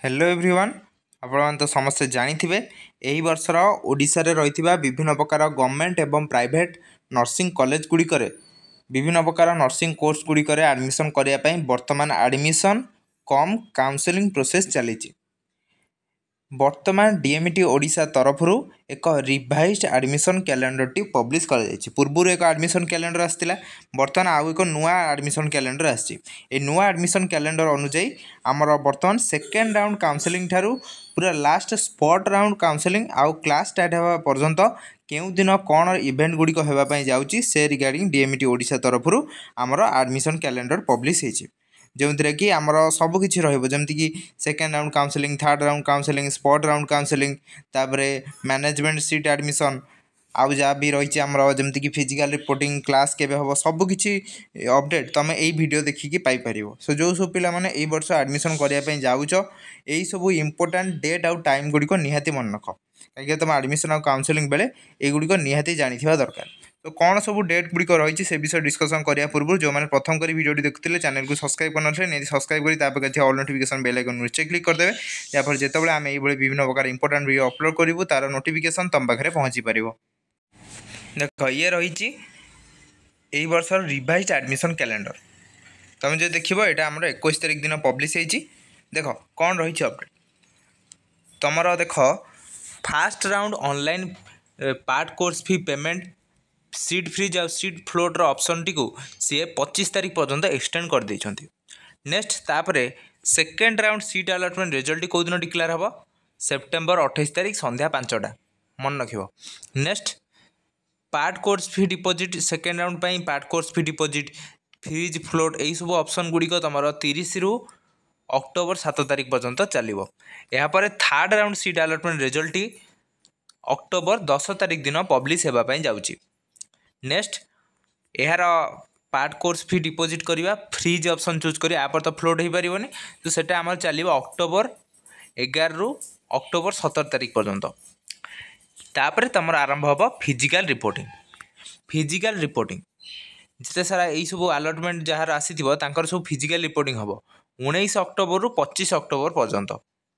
Hello everyone आपण तो समस्ते जानी एही वर्षर ओडिशा रे रहिथिबा विभिन्न प्रकार गवर्नमेंट एवं प्राइवेट नर्सिंग कॉलेज गुड़िक विभिन्न प्रकार नर्सिंग कोर्स गुड़िक एडमिशन करने वर्तमान एडमिशन कम काउंसलिंग प्रोसेस चली। वर्तमान डीएमटी ओडिशा तरफ एक रिवाइज्ड एडमिशन कैलेंडर टी पब्लिश कर पूर्व एक एडमिशन कैलेंडर आसाला बर्तमान आउ एक नुआ एडमिशन कैलेंडर आसी नुआ एडमिशन कैलेंडर अनुजाई आमर बर्तमान सेकेंड राउंड काउंसलिंग ठारू पूरा लास्ट स्पॉट राउंड काउंसलिंग आउ क्लास स्टार्ट होगा पर्यंत केउ दिन कौन इवेंट गुड़िक होगापी जाऊँगी से रिगार्डिंग डीएमटी ओडिशा तरफ आमर एडमिशन कैलेंडर पब्लिश होती जो कि आमर सबकि रमती second round counselling third round counselling spot round counselling तापर मैनेजमेंट सीट एडमिशन आउ जहाँ भी रही आमर जमती कि फिजिकल रिपोर्टिंग क्लास केबे हम सबकि अपडेट तुम यही वीडियो देखिकी पाइपर। सो जो सब पिला माने एई वर्ष एडमिशन करने जाऊच यही सब इंपोर्टाट डेट आउ टाइम गुड़िक निहाती मन रख कहीं तुम एडमिशन आउ काउंसलिंग बेले युड़िक निहाती जानी दरकार। तो कौन सब डेट गुड़िक रही से विषय डिस्कसन करने पूर्व जो मैंने प्रथम कर वीडियो देखुते चैनल को सब्सक्राइब करना नहीं सब्सक्राइब कर ऑल नोटिफिकेशन बेल आइकन निश्चय क्लिक करदे जहाँफल जितेबाला आम ये विभिन्न प्रकार इंपोर्टाट वीडियो अपलोड करूँ तार नोटिफिकेशन तुम पाखे पहुँची पार। देख ये रही यही वर्ष रिवाइज्ड एडमिशन कैलेंडर तुम जो देख यहाँ आम 21 तारिख दिन पब्लिश होती देख कौन रही अपडेट तुम देख first round online part course fee payment seat freeze आ सीट फ्लोट ऑप्शन टी को सी 25 तारिख पर्यंत एक्सटेंड कर देइछंती। नेक्स्ट तापरे second round seat allotment result कौ दिन डिक्लेयर हम सेप्टेम्बर 28 तारिख संध्या 5टा मन रख। Next part course fee deposit second round पर part course fee deposit freeze float यही सब ऑप्शन गुड़िक तुम 30 रु अक्टोबर 7 तारिख पर्यंत चलो। यापर third round seat allotment result October 10 तारिख दिन पब्लिश होगापी जाऊँगी। नेक्स्ट यार पार्ट कोर्स फी डिपोजिट करवा फ्रीज ऑप्शन चूज करिया आप तो फ्लोट हो पारनी तो सेटा आम चलो अक्टोबर 11 रु अक्टोबर 17 तारिख पर्यंत। तापर तुम आरंभ हम फिजिकल रिपोर्टिंग जिते सारा यही सब अलॉटमेंट जार आसी सब फिजिकल रिपोर्टिंग हम 19 अक्टोबर रु 25 अक्टोबर पर्यंत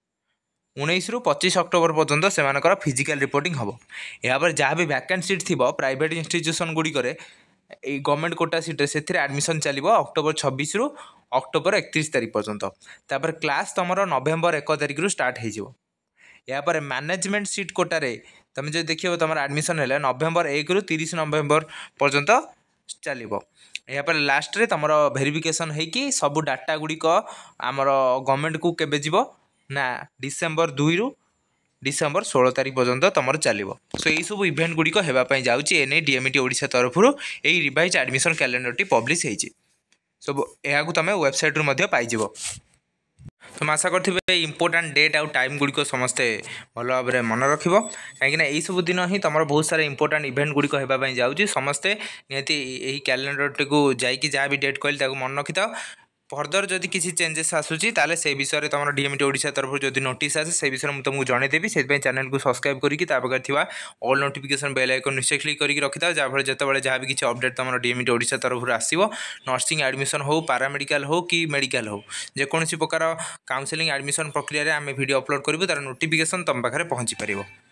19 रु 25 अक्टोबर पर्यंत से फिजिकल रिपोर्टिंग हम। यापर जहाँ भी वैकेंट सीट थी प्राइवेट इंस्टीट्यूशन गुड़िक गवर्नमेंट कोटा सीट से एडमिशन चलो अक्टोबर 26 रु अक्टोबर 31 तारिख पर्यंत। तापर क्लास तुम नवेम्बर 1 तारिख रु स्टार्ट हो। यापर मैनेजमेंट सीट कोटारे तुम जो देखिए तुम एडमिशन है नवेम्बर 1 रु 30 नवेम्बर पर्यंत चलो। यापर लास्ट रे तुम वेरिफिकेशन होगी सब डाटा गुड़िक आमर गवर्नमेंट को केबे जीवो ना डिसेम्बर 2 रु डिसेम्बर 16 तारिख पर्यंत तुम चलो। सो यही सब इवेंट गुड़िक होगापी जाऊँगी एने डीएमटी ओडिशा तरफ यही रिवाइज एडमिशन कैलेंडर टी पब्लिश होती सब यह तुम वेबसाइट रु पाइजिव। तुम आशा करें इंपोर्टाट डेट आउ टाइम गुड़िक समस्ते भल भाव में मन रख कहीं यही सब दिन ही तुम बहुत सारा इंपोर्टाट इवेंट गुड़िक होगापी जाऊँगी समस्ते निहती यही कैलेंडर टी को जाकि जहाँ भी डेट कहली मन रखि था फर्दर जदि किसी चेंजेस आसूसी ताले से विषय में तुम डीएमटी ओडिशा तरफ जो नोटिस आसे से विषय में तुमको जनईदेवी से चैनल को सब्सक्राइब करके ऑल नोटिफिकेशन बेल आइकन निश्चय क्लिक करके रखी था जहाँफल जितेबाला जहाँ भी किसी अपडेट तुम डीएमटी ओडिशा तरफ आसो नर्सिंग एडमिशन हो पारामेडिकल हो कि मेडिकल हो जेकोसी प्रकार काउंसलिंग एडमिशन प्रक्रिया आम वीडियो अपलोड करूँ तार नोटिफिकेशन तुम पाखे पहुँची पार।